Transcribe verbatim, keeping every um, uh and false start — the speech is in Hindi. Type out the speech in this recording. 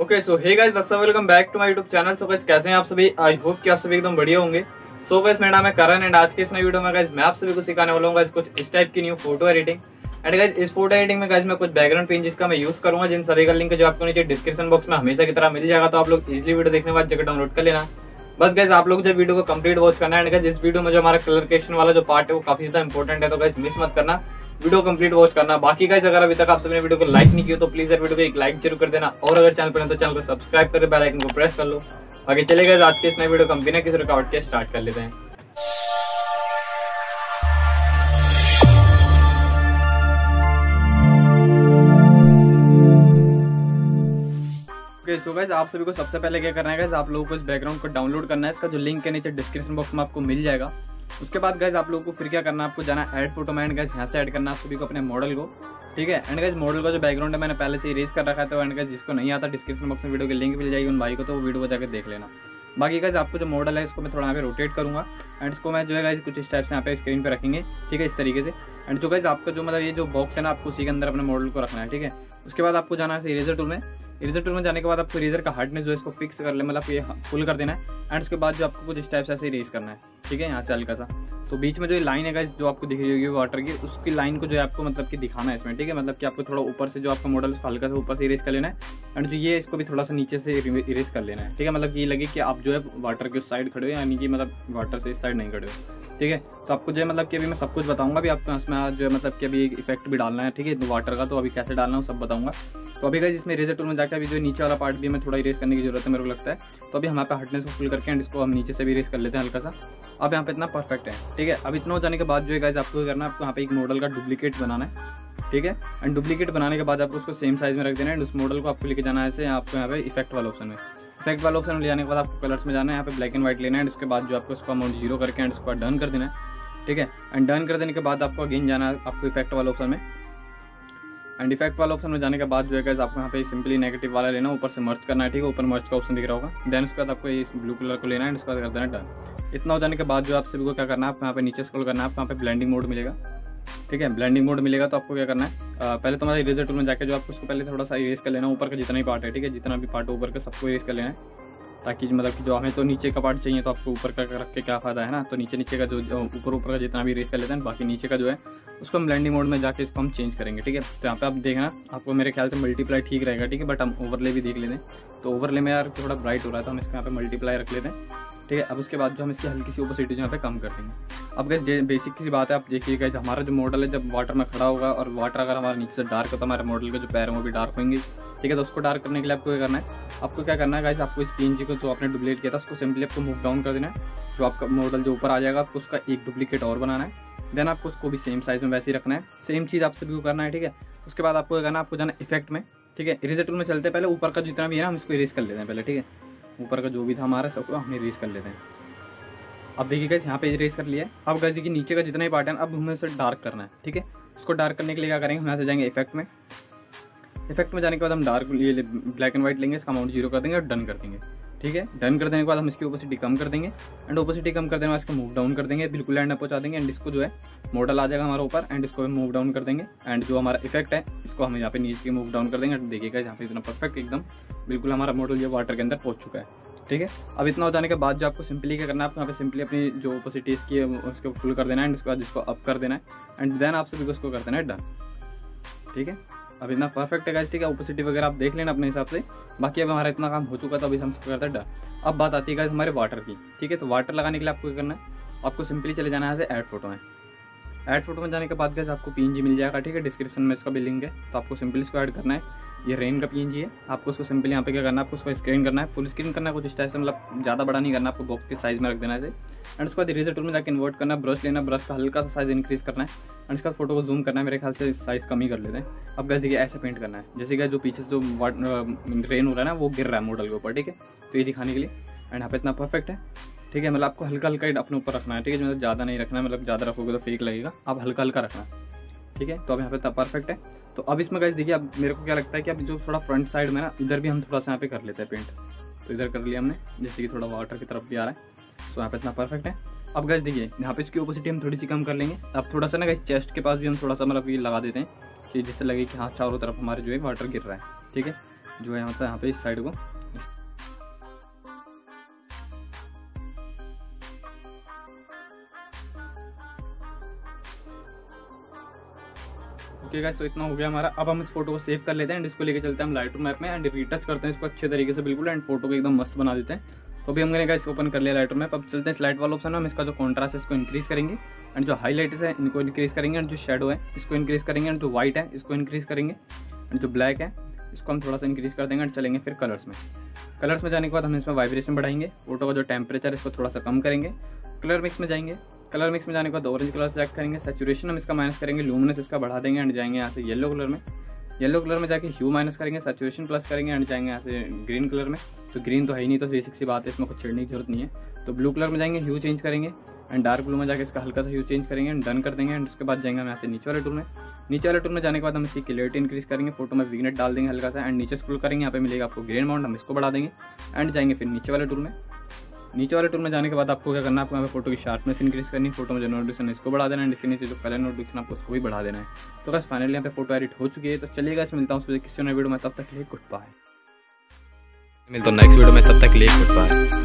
Okay so hey guys what's up, welcome back to my YouTube channel. So guys कैसे हैं आप सभी? आई होप कि आप सभी एकदम बढ़िया होंगे। सो गाइस मेरा नाम है करण एंड आज के इस नई वीडियो में गाइस मैं आप सभी को सिखाने वाला हूं गाइस कुछ इस टाइप की new photo editing. And guys इस फोटो एडिटिंग में गाइस मैं कुछ बैकग्राउंड पेन जिसका मैं यूज करूंगा, जिन सभी का लिंक जो आपको नीचे डिस्क्रिप्शन बॉक्स में हमेशा की तरह मिल जाएगा, तो आप लोग इजीली वीडियो देखने के बाद जगह डाउनलोड कर लेना। बस गाइस आप लोग जब वीडियो को कंप्लीट वॉच करना है। एंड गाइस इस वीडियो में जो हमारा कलर करेक्शन वाला जो पार्ट है वो काफी ज्यादा इंपॉर्टेंट है, तो गाइस मिस मत करना, वीडियो कंप्लीट वॉच करना। बाकी गाइस अगर अभी तक आप सबने वीडियो को लाइक नहीं किया तो प्लीज यार वीडियो को एक लाइक जरूर कर देना, और अगर चैनल पर तो चैनल को सब्सक्राइब कर बेल आइकन को प्रेस कर लो। बाकी चले गाइस आज के इस नए वीडियो को हम बिना किसी रुकावट के स्टार्ट कर लेते हैं। सो गाइस आप सभी को सबसे पहले क्या करना है गाइस, आप लोगों को इस बैकग्राउंड को डाउनलोड करना है। इसका जो लिंक है नीचे डिस्क्रिप्शन बॉक्स में आपको मिल जाएगा। उसके बाद गाइस आप लोगों को फिर क्या करना है, आपको जाना ऐड फोटो में। एंड गाइस यहाँ से ऐड करना है आप सभी को अपने मॉडल को, ठीक है। एंड गाइस मॉडल का जो बैकग्राउंड है मैंने पहले से इरेज कर रखा है, तो एंड गाइस जिसको नहीं आता डिस्क्रिप्शन बॉक्स में वीडियो की लिंक मिल जाएगी उन भाई को, तो वो वीडियो को जाकर देख लेना। बाकी गाइस आपको जो मॉडल है इसको मैं थोड़ा यहाँ पे रोटेट करूँगा एंड इसको मैं जो है गाइस कुछ इस टाइप से यहाँ पे स्क्रीन पे रखेंगे, ठीक है, इस तरीके से। एंड जो गाइस आपका जो मतलब ये जो बॉक्स है ना, आपको उसी के अंदर अपने मॉडल को रखना है, ठीक है। उसके बाद आपको जाना है इरेजर टूल में। इरेजर टूल में जाने के बाद आपको इरेजर का हार्डनेस जो है इसको फिक्स कर ले, मतलब ये फुल कर देना है। एंड उसके बाद जो आपको कुछ इस टाइप से ऐसे इरेज करना है, ठीक है, यहाँ से हल्का सा। तो बीच में जो लाइन है गाइस जो आपको दिख रही होगी वाटर की, उसकी लाइन को जो है आपको मतलब कि दिखाना है इसमें, ठीक है। मतलब कि आपको थोड़ा ऊपर से जो आपका मॉडल उसको हल्का सा ऊपर से इरेज कर लेना है। एंड जो ये इसको भी थोड़ा सा नीचे से इरेज कर लेना है, ठीक है। मतलब ये लगे कि आप जो है वाटर के उस साइड खड़े हो, यानी कि मतलब वाटर से इस साइड नहीं खड़े हो, ठीक है। तो आपको जो है मतलब कि अभी मैं सब कुछ बताऊंगा, अभी आपको इसमें जो है मतलब कि अभी एक इफेक्ट भी डालना है, ठीक है, वाटर का। तो अभी कैसे डालना है सब बताऊंगा। तो अभी गाइस इसमें इरेजर टूल में जाकर अभी जो नीचे वाला पार्ट भी हमें थोड़ा इरेज करने की जरूरत है मेरे को लगता है। तो अभी हमारे पे हार्डनेस को फुल करके एंड इसको हम नीचे से भी इरेज कर लेते हैं हल्का सा। अब यहाँ पे इतना परफेक्ट है, ठीक है। अब इतना हो जाने के बाद जो है गाइस आपको करना है, आपको यहाँ पे एक मॉडल का डुप्लीकेट बनाना है, ठीक है। एंड डुप्लीकेट बनाने के बाद आपको उसको सेम साइज में रख देना है। एंड उस मॉडल को आपको लेके जाना है ऐसे आपको यहाँ पे इफेक्ट वाला ऑप्शन में। इफेक्ट वाला ऑप्शन में ले जाने के बाद आपको कलर्स में जाना है, यहाँ पे ब्लैक एंड व्हाइट लेना है। उसके बाद जो आपको उसका अमाउंट जीरो करके एंड उसको डन कर देना है, ठीक है। एंड डन कर देने के बाद आपको अगेन जाना है आपको इफेक्ट वाला ऑप्शन में। एंड इफेक्ट वाला ऑप्शन में जाने के बाद जो है गाइस आपको यहाँ पे सिंपली नेगेटिव वाला लेना, ऊपर से मर्ज करना है, ठीक है। ऊपर मर्ज का ऑप्शन दिख रहा होगा। देन उसके बाद आपको इस ब्लू कलर को लेना है, उसके बाद कर देना डन। इतना हो जाने के बाद जो आप सभी को क्या करना है, आपको यहाँ पे नीचे स्क्रॉल करना है, आपको यहाँ पे ब्लेंडिंग मोड मिलेगा, ठीक है। ब्लेंडिंग मोड मिलेगा तो आपको क्या करना है, आ, पहले तो हमारे इरेजर टूल में जाकर जो आपको उसको पहले थोड़ा सा इरेज कर लेना, ऊपर का जितना भी पार्ट है, ठीक है, जितना भी पार्ट ऊपर का सबको इरेज कर लेना है, ताकि मतलब कि जो हमें तो नीचे का पार्ट चाहिए तो आपको ऊपर का रख के क्या फ़ायदा है ना। तो नीचे नीचे का जो ऊपर ऊपर का जितना भी इरेज कर लेते हैं, बाकी नीचे का जो है उसको हम ब्लेंडिंग मोड में जाके इसको हम चेंज करेंगे, ठीक है। तो यहाँ पे आप देखना आपको मेरे ख्याल से मल्टीप्लाई ठीक रहेगा, ठीक है। बट हम ओवरले भी देख लेते हैं, तो ओवरले में यार थोड़ा ब्राइट हो रहा है तो हम इसको यहाँ पे मल्टीप्लाई रख लेते हैं, ठीक है। अब उसके बाद जो हम इसकी हल्की सी ओपेसिटी जो यहाँ पे कम कर देंगे। अब गाइस बेसिक की बात है, आप देखिएगा हमारा जो मॉडल है जब वाटर में खड़ा होगा और वाटर अगर हमारे नीचे से डार्क हो तो हमारे मॉडल के जो पैर हैं वो भी डार्क होंगे, ठीक है। तो उसको डार्क करने के लिए आपको क्या करना है, आपको क्या करना है गाइस, आपको इस पीएनजी को जो आपने डुप्लीकेट किया था उसको सिंपली आपको मूव डाउन कर देना है। जो आपका मॉडल जो ऊपर आ जाएगा आपको उसका एक डुप्लीकेट और बनाना है। देन आपको उसको भी सेम साइज में वैसे ही रखना है, सेम चीज़ आप सभी को करना है, ठीक है। उसके बाद आपको क्या करना है, आपको जाना इफेक्ट में, ठीक है। इरेजर टूल में चलते हैं, पहले ऊपर का जितना भी है ना हम इसको इरेज कर लेते हैं पहले, ठीक है। ऊपर का जो भी था हमारा सबको हम इरेज कर लेते हैं। अब देखिए गाइस यहाँ पे इरेज कर लिया है। अब गाइस देखिए नीचे का जितना ही पार्ट है अब हमें उसे डार्क करना है, ठीक है। उसको डार्क करने के लिए क्या करेंगे, हम यहाँ से जाएंगे इफेक्ट में। इफेक्ट में जाने के बाद हम डार्क ये ब्लैक एंड व्हाइट लेंगे, इसका अमाउंट जीरो कर देंगे और डन कर देंगे, ठीक है। डन कर देने के बाद हम इसकी ओपेसिटी कम कर देंगे। एंड ओपेसिटी कम कर देने के बाद इसको मूव डाउन कर देंगे, बिल्कुल एंड पहुंचा देंगे। एंड इसको जो है मॉडल आ जाएगा हमारा ऊपर एंड इसको मूव डाउन कर देंगे। एंड जो हमारा इफेक्ट है इसको हम यहाँ पे नीचे मूव डाउन कर देंगे। देखिएगा यहाँ पे इतना परफेक्ट एकदम बिल्कुल हमारा मॉडल जो वाटर के अंदर पहुँच चुका है, ठीक है। अब इतना हो जाने के बाद जो आपको सिंपली क्या करना है, आपको यहाँ पे सिंपली अपनी जो ओपेसिटी इसकी है उसको फुल कर देना है। एंड उसके बाद इसको अप कर देना है एंड देन आप सभी को उसको कर देना है डन, ठीक है। अब इतना परफेक्ट है गाइस, ठीक है। ओपेसिटी वगैरह आप देख लेना अपने हिसाब से। बाकी अब हमारा इतना काम हो चुका था, अभी हम इसको करते हैं डन। अब बात आती है गाइस हमारे वाटर की, ठीक है। तो वाटर लगाने के लिए आपको क्या करना है, आपको सिंपली चले जाना है ऐसे ऐड फोटो में। ऐड फोटो में जाने के बाद गाइस आपको पीएनजी मिल जाएगा, ठीक है। डिस्क्रिप्शन में इसका भी लिंक है, तो आपको सिंपली इसको ऐड करना है। ये रेन का पीएनजी है, आपको उसको सिंपली यहाँ पे क्या करना है, आपको उसको स्क्रीन करना है, फुल स्क्रीन करना है, कुछ इस टाइप से, मतलब ज़्यादा बड़ा नहीं करना, आपको बॉक्स के साइज में रख देना है। एंड उसके बाद इरेजर टूल में जाकर इन्वर्ट करना है, ब्रश लेना, ब्रश का हल्का सा साइज इंक्रीज करना है। एंड उसके बाद फोटो को जूम करना है, मेरे ख्याल से साइज कम ही कर लेते हैं। अब गाइस देखिए ऐसे पेंट करना है, जैसे कि जो पीछे जो रेन हो रहा है ना वो गिर रहा है मॉडल के ऊपर, ठीक है। तो ये दिखाने के लिए एंड यहाँ पे इतना परफेक्ट है, ठीक है। मतलब आपको हल्का हल्का ही अपने ऊपर रखना है, ठीक है। मतलब ज़्यादा नहीं रखना है, मतलब ज़्यादा रखोगे तो फेक लगेगा, आप हल्का हल्का रखना, ठीक है। तो अब यहाँ पे इतना परफेक्ट है। तो अब इसमें गाइस देखिए अब मेरे को क्या लगता है कि अब जो थोड़ा फ्रंट साइड में ना इधर भी हम थोड़ा सा यहाँ पे कर लेते हैं पेंट। तो इधर कर लिया हमने, जैसे कि थोड़ा वाटर की तरफ भी आ रहा है। सो यहाँ पे इतना परफेक्ट है। अब गाइस देखिए यहाँ पे इसकी ओपेसिटी हम थोड़ी सी कम कर लेंगे। अब थोड़ा सा ना गाइस चेस्ट के पास भी हम थोड़ा सा मतलब ये लगा देते हैं कि जिससे लगे कि हाँ चारों तरफ हमारे जो है वाटर गिर रहा है, ठीक है। जो है होता है यहाँ पे इस साइड को। ओके गाइस, तो इतना हो गया हमारा। अब हम इस फोटो को सेव कर लेते हैं एंड इसको लेके चलते हैं हम लाइटरूम ऐप में एंड रीटच करते हैं इसको अच्छे तरीके से बिल्कुल एंड फोटो को एकदम मस्त बना देते हैं। तो अभी हमने गाइस ओपन कर लिया लाइटरूम ऐप। अब चलते हैं इस लाइट वाला ऑप्शन में, हम इसका जो कॉन्ट्रास्ट है इसको इंक्रीज करेंगे एंड जो हाईलाइट्स है इनको इंक्रीज करेंगे एंड जो शेडो है इसको इंक्रीज करेंगे एंड जो व्हाइट है इसको इंक्रीज करेंगे एंड जो ब्लैक है इसको हम थोड़ा सा इंक्रीज कर देंगे एंड चलेंगे फिर कलर्स में। कलर्स में जाने के बाद हम इसमें वाइब्रेशन बढ़ाएंगे, फोटो का जो टेम्परेचर इसको थोड़ा सा कम करेंगे। कलर मिक्स में जाएंगे, कलर मिक्स में जाने के बाद ऑरेंज कलर सेलेक्ट करेंगे, सैचुरेशन हम इसका माइनस करेंगे, लूमिनस इसका बढ़ा देंगे एंड जाएंगे यहाँ से येलो कलर में। येलो कलर में जाके ह्यू माइनस करेंगे, सैचुरेशन प्लस करेंगे एंड जाएंगे यहाँ से ग्रीन कलर में। तो ग्रीन तो है ही नहीं, तो बेसिक सी बात है, इसमें कुछ छेड़ने की जरूरत नहीं है। तो ब्लू कलर में जाएंगे, ह्यू चेंज करेंगे एंड डार्क ब्लू में जाके इसका हल्का सा ह्यू चेंज करेंगे एंड डन कर देंगे एंड उसके बाद जाएंगे हम यहाँ से नीचे वाले टूल में। नीचे वाले टूल में जाने के बाद हम इसकी क्लियरिटी इंक्रीज करेंगे, फोटो में विग्नेट डाल देंगे हल्का सा एंड नीचे स्क्रॉल करेंगे, यहाँ पे मिलेगा आपको ग्रेन अमाउंट, हम इसको बढ़ा देंगे एंड जाएंगे फिर नीचे वाले टूल में। नीचे वाले टूल में जाने के बाद आपको क्या करना है, आपको यहाँ पे फोटो की शार्पनेस इंक्रीज करनी है, फोटो में जो नोटिफिकेशन है इसको बढ़ा देना है एंड इसके नीचे जो कलर नोटिफिकेशन आपको उसको भी बढ़ा देना है। तो बस फाइनली यहाँ पे फोटो एडिट हो चुकी है। तो चलिएगा इस मिलता हूँ किसी नए वीडियो में, तब तक के लिए गुड बाय। मिलता हूँ नेक्स्ट वीडियो में, तब तक के लिए गुड बाय।